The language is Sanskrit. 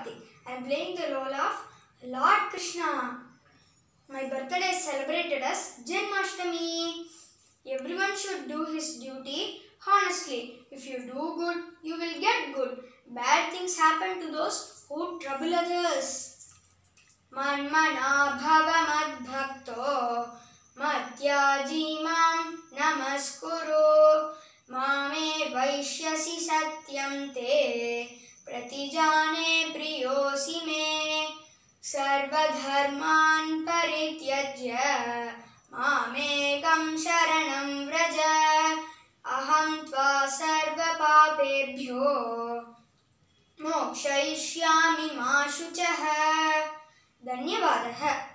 Karthik. I am playing the role of Lord Krishna. My birthday is celebrated as Janmashtami. Everyone should do his duty honestly. If you do good, you will get good. Bad things happen to those who trouble others. Manmana bhava madbhakto madhyaji mam namaskuru mame vaishyasi satyam te pratijane priyosi me sarvadharman parityajya mamekam sharanam vraja aham tva sarva papebhyo mokshayishyami ma shuchah. धन्यवादः.